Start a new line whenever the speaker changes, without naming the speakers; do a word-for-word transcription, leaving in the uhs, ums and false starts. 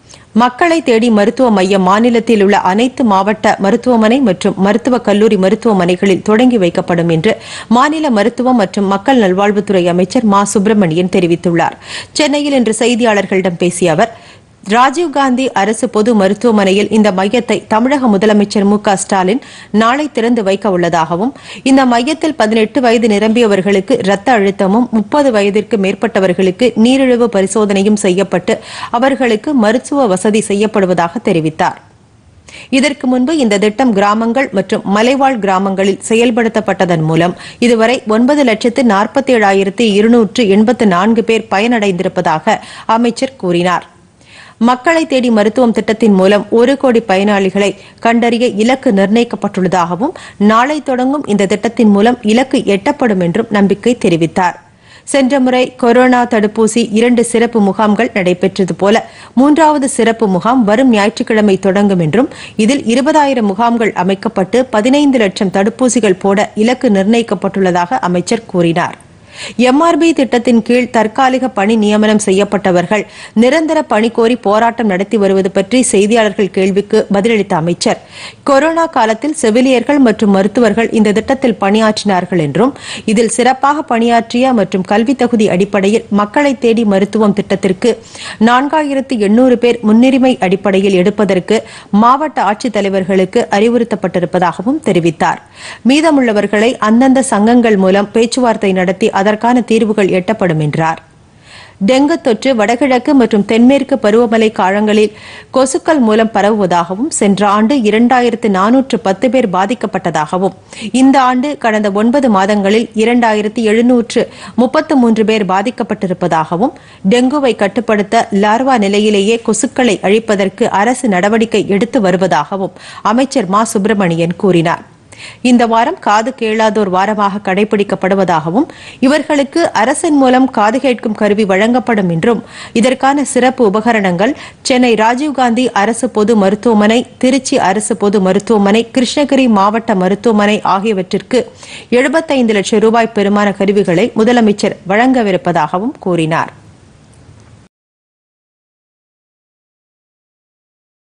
மக்களை தேடி மருத்துவ மையம் மாநிலத்தில் உள்ள அனைத்து மாவட்ட மருத்துவமனை மற்றும் மருத்துவக் கல்லூரி மருத்துவமனைகளில் தொடங்கி வைக்கப்படும் என்று மாநில மருத்துவம் மற்றும் மக்கள் நல்வாழ்வுத்துறை அமைச்சர் மா சுப்பிரமணியன் தெரிவித்துள்ளார். சென்னையில் இன்று செய்தியாளர்களிடம் பேசிய அவர், ராஜீவ்காந்தி அரசு பொது மருத்துவமனையில் இந்த மையத்தை தமிழக முதலமைச்சர் மு க ஸ்டாலின் நாளை திறந்து வைக்க உள்ளதாகவும், இந்த மையத்தில் பதினெட்டு வயது நிரம்பியவர்களுக்கு ரத்த அழுத்தமும், முப்பது வயதிற்கு மேற்பட்டவர்களுக்கு நீரிழிவு பரிசோதனையும் செய்யப்பட்டு அவர்களுக்கு மருத்துவ வசதி செய்யப்படுவதாக தெரிவித்தார். இதற்கு முன்பு இந்த திட்டம் கிராமங்கள் மற்றும் மலைவாழ் கிராமங்களில் செயல்படுத்தப்பட்டதன் மூலம் இதுவரை ஒன்பது லட்சத்து நாற்பத்தி ஏழாயிரத்து இருநூற்று எண்பத்து நான்கு பேர் பயனடைந்திருப்பதாக அமைச்சர் கூறினார். மக்களை தேடி மருத்துவம் திட்டத்தின் மூலம் ஒரு கோடி பயனாளிகளை கண்டறிய இலக்கு நிர்ணயிக்கப்பட்டுள்ளதாகவும், நாளை தொடங்கும் இந்த திட்டத்தின் மூலம் இலக்கு எட்டப்படும் என்றும் நம்பிக்கை தெரிவித்தார். சென்ற முறை கொரோனா தடுப்பூசி இரண்டு சிறப்பு முகாம்கள் நடைபெற்றது போல மூன்றாவது சிறப்பு முகாம் வரும் ஞாயிற்றுக்கிழமை தொடங்கும் என்றும், இதில் இருபதாயிரம் முகாம்கள் அமைக்கப்பட்டு பதினைந்து லட்சம் தடுப்பூசிகள் போட இலக்கு நிர்ணயிக்கப்பட்டுள்ளதாக அமைச்சர் கூறினார். எம் ஆர் பி திட்டத்தின் கீழ் தற்காலிக பணி நியமனம் செய்யப்பட்டவர்கள் நிரந்தர பணி கோரி போராட்டம் நடத்தி வருவது பற்றி செய்தியாளர்கள் கேள்விக்கு பதிலளித்த அமைச்சர், கொரோனா காலத்தில் செவிலியர்கள் மற்றும் மருத்துவர்கள் இந்த திட்டத்தில் பணியாற்றினார்கள் என்றும், இதில் சிறப்பாக பணியாற்றிய மற்றும் கல்வி தகுதி அடிப்படையில் மக்களை தேடி மருத்துவம் திட்டத்திற்கு நான்காயிரத்து எண்ணூறு பேர் முன்னுரிமை அடிப்படையில் எடுப்பதற்கு மாவட்ட ஆட்சித்தலைவர்களுக்கு அறிவுறுத்தப்பட்டிருப்பதாகவும் தெரிவித்தார். மீதமுள்ளவர்களை அந்தந்த சங்கங்கள் மூலம் பேச்சுவார்த்தை நடத்தி அதற்கான தீர்வுகள் எட்டப்படும் என்றார். டெங்கு தொற்று வடகிழக்கு மற்றும் தென்மேற்கு பருவமழை காலங்களில் கொசுக்கள் மூலம் பரவுவதாகவும், சென்ற ஆண்டு இரண்டாயிரத்து நானூற்று பத்து பேர் பாதிக்கப்பட்டதாகவும், இந்த ஆண்டு கடந்த ஒன்பது மாதங்களில் இரண்டாயிரத்து எழுநூற்று முப்பத்து மூன்று பேர் பாதிக்கப்பட்டிருப்பதாகவும், டெங்குவை கட்டுப்படுத்த லார்வா நிலையிலேயே கொசுக்களை அழிப்பதற்கு அரசு நடவடிக்கை எடுத்து வருவதாகவும் அமைச்சர் மா சுப்பிரமணியன் கூறினார். இந்த வாரம் காது கேளாதோர் வாரமாக கடைபிடிக்கப்படுவதாகவும், இவர்களுக்கு அரசின் மூலம் காது கேட்கும் கருவி வழங்கப்படும் என்றும், இதற்கான சிறப்பு உபகரணங்கள் சென்னை ராஜீவ்காந்தி அரசு பொது மருத்துவமனை, திருச்சி அரசு பொது மருத்துவமனை, கிருஷ்ணகிரி மாவட்ட மருத்துவமனை ஆகியவற்றிற்கு எழுபத்தைந்து லட்சம் ரூபாய் பெறுமான கருவிகளை முதலமைச்சர் வழங்கவிருப்பதாகவும் கூறினார்.